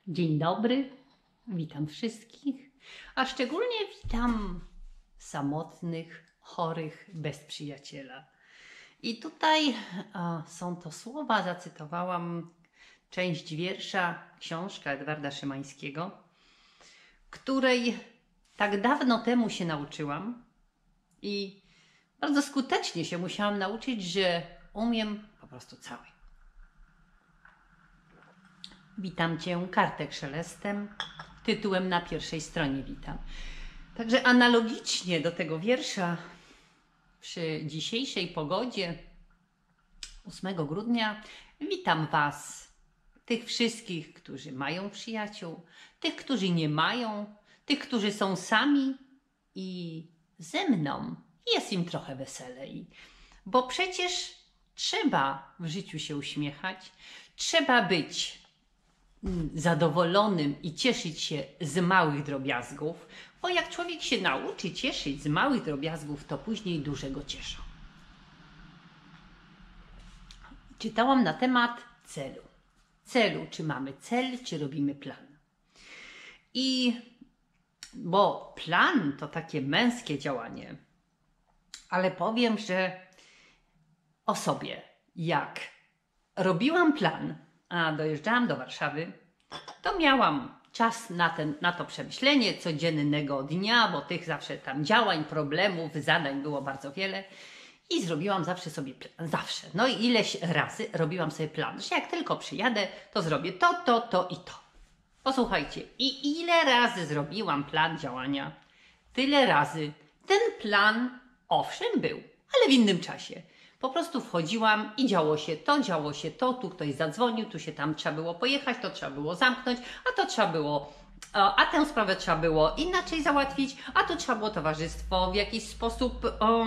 Dzień dobry, witam wszystkich, a szczególnie witam samotnych, chorych, bez przyjaciela. I tutaj są to słowa, zacytowałam część wiersza, książka Edwarda Szymańskiego, której tak dawno temu się nauczyłam i bardzo skutecznie się musiałam nauczyć, że umiem po prostu cały. Witam Cię, kartek szelestem, tytułem na pierwszej stronie witam. Także analogicznie do tego wiersza, przy dzisiejszej pogodzie 8 grudnia witam Was, tych wszystkich, którzy mają przyjaciół, tych, którzy nie mają, tych, którzy są sami i ze mną jest im trochę weselej. Bo przecież trzeba w życiu się uśmiechać, trzeba być zadowolonym i cieszyć się z małych drobiazgów, bo jak człowiek się nauczy cieszyć z małych drobiazgów, to później dużego cieszą. Czytałam na temat celu. Celu, czy mamy cel, czy robimy plan. Bo plan to takie męskie działanie, ale powiem, że o sobie, jak robiłam plan, a dojeżdżałam do Warszawy, to miałam czas na to przemyślenie codziennego dnia, bo tych zawsze tam działań, problemów, zadań było bardzo wiele i zrobiłam zawsze sobie plan, zawsze. No i ileś razy robiłam sobie plan, że jak tylko przyjadę, to zrobię to i to. Posłuchajcie, i ile razy zrobiłam plan działania, tyle razy ten plan owszem był, ale w innym czasie. Po prostu wchodziłam i działo się to, tu ktoś zadzwonił, tu się tam trzeba było pojechać, to trzeba było zamknąć, a to trzeba było, a tę sprawę trzeba było inaczej załatwić, a tu trzeba było towarzystwo w jakiś sposób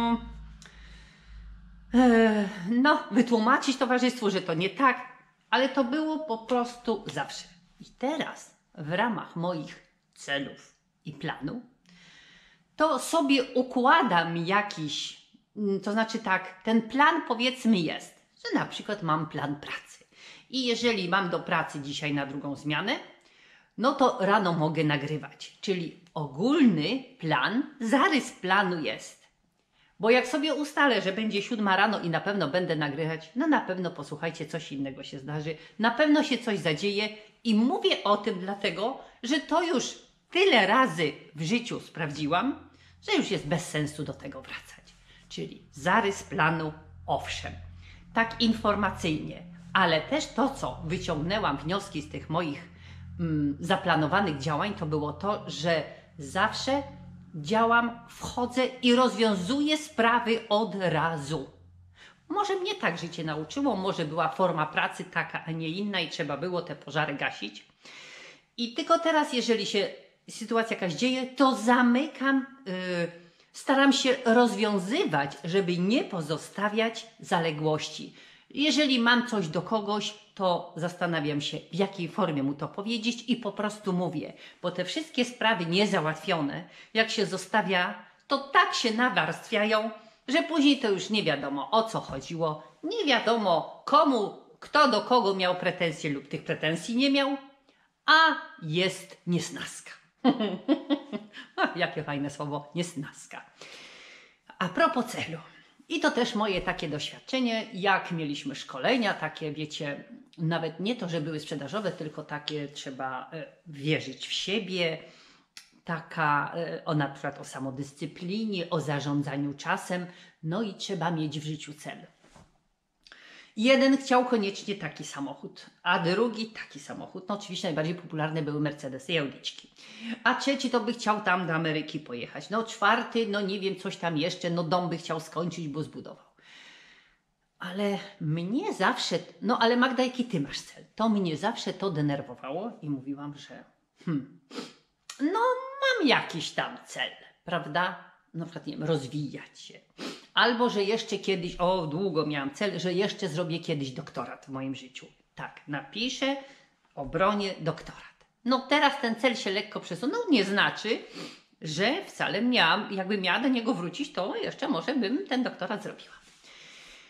wytłumaczyć towarzystwu, że to nie tak, ale to było po prostu zawsze. I teraz w ramach moich celów i planu to sobie układam jakiś. To znaczy tak, ten plan powiedzmy jest, że na przykład mam plan pracy. I jeżeli mam do pracy dzisiaj na drugą zmianę, no to rano mogę nagrywać. Czyli ogólny plan, zarys planu jest. Bo jak sobie ustalę, że będzie 7 rano i na pewno będę nagrywać, no na pewno posłuchajcie, coś innego się zdarzy. Na pewno się coś zadzieje i mówię o tym dlatego, że to już tyle razy w życiu sprawdziłam, że już jest bez sensu do tego wracać. Czyli zarys planu, owszem, tak informacyjnie, ale też to, co wyciągnęłam wnioski z tych moich zaplanowanych działań, to było to, że zawsze działam, wchodzę i rozwiązuję sprawy od razu. Może mnie tak życie nauczyło, może była forma pracy taka, a nie inna i trzeba było te pożary gasić. I tylko teraz, jeżeli się sytuacja jakaś dzieje, to zamykam. Staram się rozwiązywać, żeby nie pozostawiać zaległości. Jeżeli mam coś do kogoś, to zastanawiam się, w jakiej formie mu to powiedzieć i po prostu mówię. Bo te wszystkie sprawy niezałatwione, jak się zostawia, to tak się nawarstwiają, że później to już nie wiadomo, o co chodziło. Nie wiadomo kto do kogo miał pretensje lub tych pretensji nie miał, a jest niesnaska. Jakie fajne słowo, niesnaska. A propos celu. I to też moje takie doświadczenie, jak mieliśmy szkolenia, takie wiecie, nawet nie to, że były sprzedażowe, tylko takie trzeba wierzyć w siebie, na przykład o samodyscyplinie, o zarządzaniu czasem, no i trzeba mieć w życiu cel. Jeden chciał koniecznie taki samochód, a drugi taki samochód. No oczywiście najbardziej popularne były Mercedesy i Audiczki. A trzeci to by chciał tam do Ameryki pojechać. No czwarty, no nie wiem, coś tam jeszcze, no dom by chciał skończyć, bo zbudował. Ale mnie zawsze, no ale Magda, jaki ty masz cel? To mnie zawsze to denerwowało i mówiłam, że no mam jakiś tam cel, prawda? Na przykład, nie wiem, rozwijać się. Albo, że jeszcze kiedyś, długo miałam cel, że jeszcze zrobię kiedyś doktorat w moim życiu. Tak, napiszę, obronię doktorat. No teraz ten cel się lekko przesunął, nie znaczy, że wcale jakbym miała do niego wrócić, to jeszcze może bym ten doktorat zrobiła.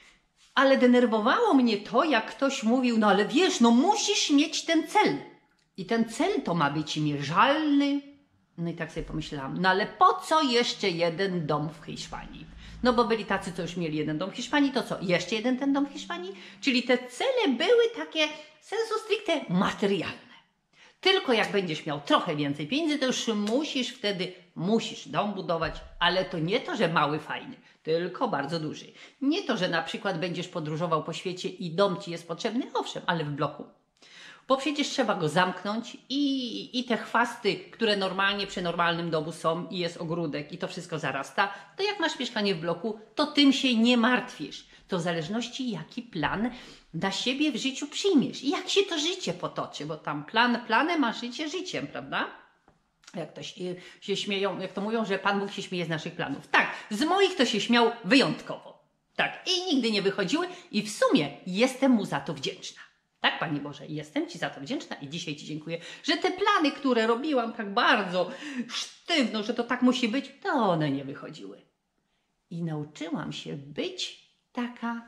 Ale denerwowało mnie to, jak ktoś mówił, no ale wiesz, no musisz mieć ten cel. I ten cel to ma być mierzalny. No i tak sobie pomyślałam, no ale po co jeszcze jeden dom w Hiszpanii? No bo byli tacy, co już mieli jeden dom w Hiszpanii, to co? Jeszcze jeden ten dom w Hiszpanii? Czyli te cele były takie sensu stricte materialne. Tylko jak będziesz miał trochę więcej pieniędzy, to już musisz dom budować, ale to nie to, że mały, fajny, tylko bardzo duży. Nie to, że na przykład będziesz podróżował po świecie i dom ci jest potrzebny, owszem, ale w bloku. Bo przecież trzeba go zamknąć i te chwasty, które normalnie przy normalnym domu są i jest ogródek i to wszystko zarasta, to jak masz mieszkanie w bloku, to tym się nie martwisz. To w zależności jaki plan dla siebie w życiu przyjmiesz i jak się to życie potoczy, bo tam plan planem, a życie życiem, prawda? Jak to się śmieją, jak to mówią, że Pan Bóg się śmieje z naszych planów. Tak, z moich to się śmiał wyjątkowo. Tak, i nigdy nie wychodziły i w sumie jestem Mu za to wdzięczna. Tak, Panie Boże, jestem Ci za to wdzięczna i dzisiaj Ci dziękuję, że te plany, które robiłam tak bardzo sztywno, że to tak musi być, to one nie wychodziły. I nauczyłam się być taka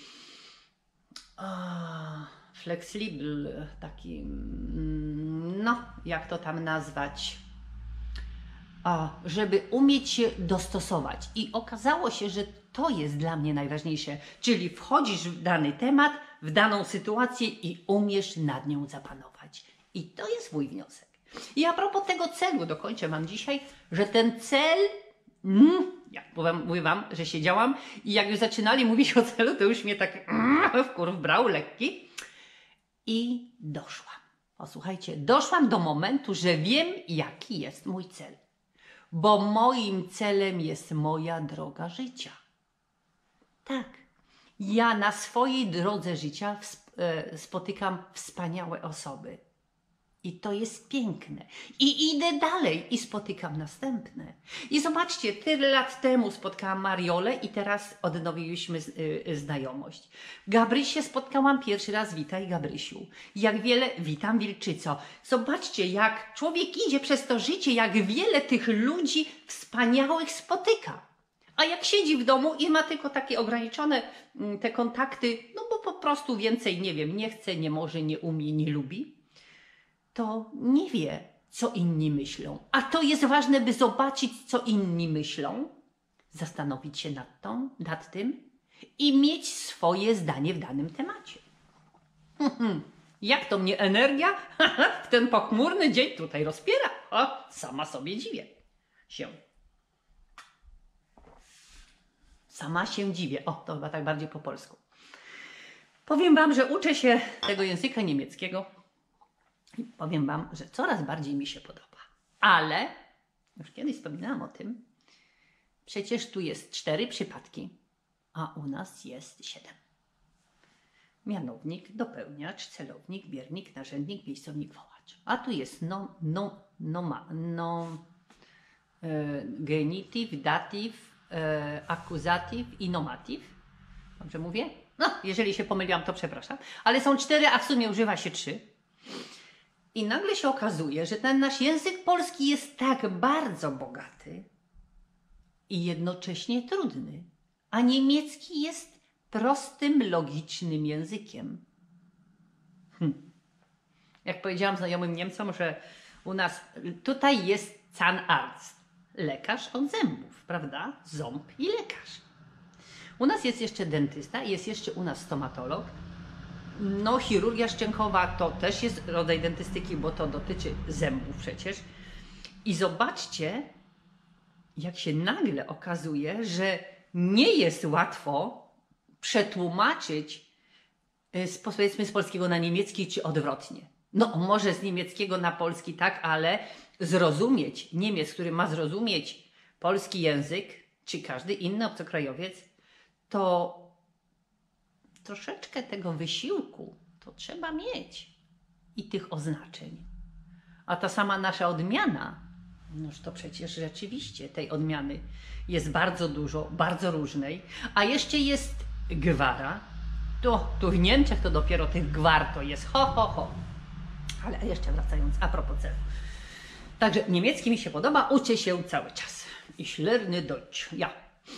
flexible, taki, no, jak to tam nazwać, żeby umieć się dostosować. I okazało się, że to jest dla mnie najważniejsze, czyli wchodzisz w dany temat, w daną sytuację i umiesz nad nią zapanować. I to jest mój wniosek. I a propos tego celu, dokończę Wam dzisiaj, że ten cel, jak mówię Wam, że siedziałam i jak już zaczynali mówić o celu, to już mnie tak wkurw brał lekki i doszłam. Posłuchajcie, doszłam do momentu, że wiem, jaki jest mój cel. Bo moim celem jest moja droga życia. Tak. Ja na swojej drodze życia spotykam wspaniałe osoby. I to jest piękne. I idę dalej i spotykam następne. I zobaczcie, tyle lat temu spotkałam Mariolę i teraz odnowiliśmy znajomość. Gabrysię spotkałam pierwszy raz. Witaj, Gabrysiu. Jak wiele, witam, Wilczyco. Zobaczcie, jak człowiek idzie przez to życie, jak wiele tych ludzi wspaniałych spotyka. A jak siedzi w domu i ma tylko takie ograniczone te kontakty, no bo po prostu więcej, nie wiem, nie chce, nie może, nie umie, nie lubi, to nie wie, co inni myślą. A to jest ważne, by zobaczyć, co inni myślą, zastanowić się nad tym i mieć swoje zdanie w danym temacie. Jak to mnie energia w ten pochmurny dzień tutaj rozpiera? Sama sobie dziwię się. Sama się dziwię. To chyba tak bardziej po polsku. Powiem Wam, że uczę się tego języka niemieckiego i powiem Wam, że coraz bardziej mi się podoba. Ale, już kiedyś wspominałam o tym, przecież tu jest 4 przypadki, a u nas jest 7. Mianownik, dopełniacz, celownik, biernik, narzędnik, miejscownik, wołacz. A tu jest genityw, datyw, akuzatyw i nomatyw. Dobrze mówię? No, jeżeli się pomyliłam, to przepraszam. Ale są 4, a w sumie używa się 3. I nagle się okazuje, że ten nasz język polski jest tak bardzo bogaty i jednocześnie trudny, a niemiecki jest prostym, logicznym językiem. Jak powiedziałam znajomym Niemcom, że u nas tutaj jest Zahnarzt, lekarz od zębów, prawda? Ząb i lekarz. U nas jest jeszcze dentysta, jest jeszcze u nas stomatolog. No, chirurgia szczękowa to też jest rodzaj dentystyki, bo to dotyczy zębów przecież. I zobaczcie, jak się nagle okazuje, że nie jest łatwo przetłumaczyć powiedzmy z polskiego na niemiecki czy odwrotnie. No, może z niemieckiego na polski tak, ale zrozumieć Niemiec, który ma zrozumieć polski język, czy każdy inny obcokrajowiec, to troszeczkę tego wysiłku to trzeba mieć i tych oznaczeń. A ta sama nasza odmiana, noż to przecież rzeczywiście tej odmiany jest bardzo dużo, bardzo różnej, a jeszcze jest gwara. Tu w Niemczech to dopiero tych gwar to jest ho. Ale jeszcze wracając, a propos celu. Także niemiecki mi się podoba, uczę się cały czas. Ich lerne Deutsch. Ja.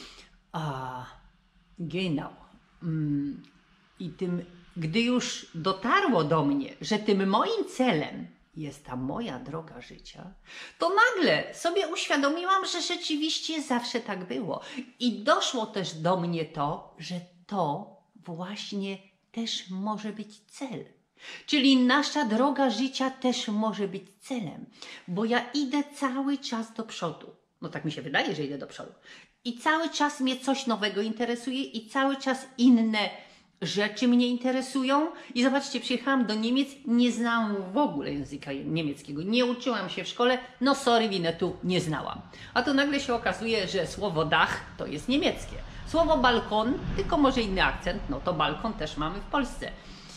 Genau. I gdy już dotarło do mnie, że tym moim celem jest ta moja droga życia, to nagle sobie uświadomiłam, że rzeczywiście zawsze tak było. I doszło też do mnie to, że to właśnie też może być cel. Czyli nasza droga życia też może być celem, bo ja idę cały czas do przodu. No tak mi się wydaje, że idę do przodu. I cały czas mnie coś nowego interesuje i cały czas inne rzeczy mnie interesują. I zobaczcie, przyjechałam do Niemiec, nie znałam w ogóle języka niemieckiego. Nie uczyłam się w szkole, no sorry, Winnetu, nie znałam. A tu nagle się okazuje, że słowo Dach to jest niemieckie. Słowo balkon, tylko może inny akcent, no to balkon też mamy w Polsce.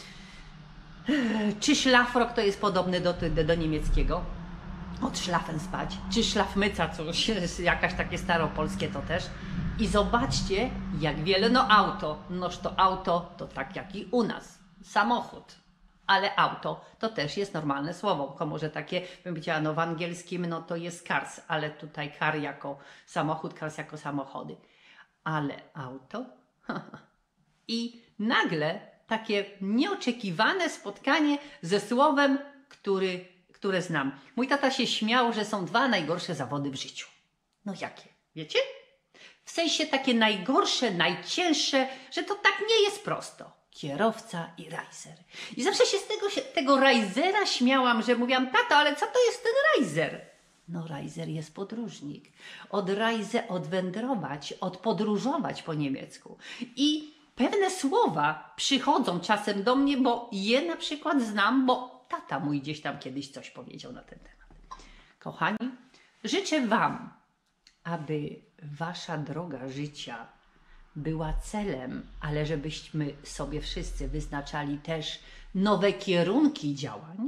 Czy szlafrok to jest podobny do niemieckiego? Od szlafen spać. Czy szlafmyca, coś jakaś takie staropolskie to też. I zobaczcie, jak wiele, no auto. Noż to auto to tak jak i u nas. Samochód. Ale auto to też jest normalne słowo. Tylko może takie, bym powiedziała, no w angielskim no to jest cars, ale tutaj car jako samochód, cars jako samochody. Ale auto? I nagle takie nieoczekiwane spotkanie ze słowem, które znam. Mój tata się śmiał, że są dwa najgorsze zawody w życiu. No jakie? Wiecie? W sensie takie najgorsze, najcięższe, że to tak nie jest prosto. Kierowca i rajzer. I zawsze się z tego rajzera śmiałam, że mówiłam, tato, ale co to jest ten rajzer? No rajzer jest podróżnik. Od rajze odwędrować, odpodróżować po niemiecku. I pewne słowa przychodzą czasem do mnie, bo je na przykład znam, bo tata mój gdzieś tam kiedyś coś powiedział na ten temat. Kochani, życzę Wam, aby Wasza droga życia była celem, ale żebyśmy sobie wszyscy wyznaczali też nowe kierunki działań.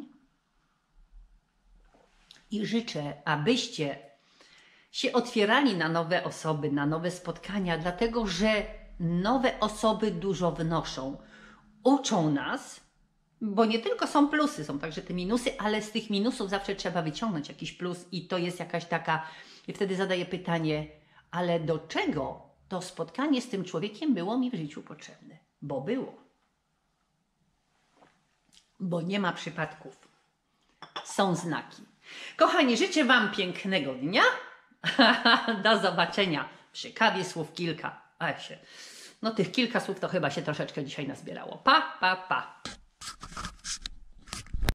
I życzę, abyście się otwierali na nowe osoby, na nowe spotkania, dlatego że nowe osoby dużo wnoszą. Uczą nas, bo nie tylko są plusy, są także te minusy, ale z tych minusów zawsze trzeba wyciągnąć jakiś plus i to jest jakaś taka... I wtedy zadaję pytanie, ale do czego to spotkanie z tym człowiekiem było mi w życiu potrzebne? Bo było. Bo nie ma przypadków. Są znaki. Kochani, życzę Wam pięknego dnia. Do zobaczenia przy kawie, słów kilka. No tych kilka słów to chyba się troszeczkę dzisiaj nazbierało. Pa, pa, pa.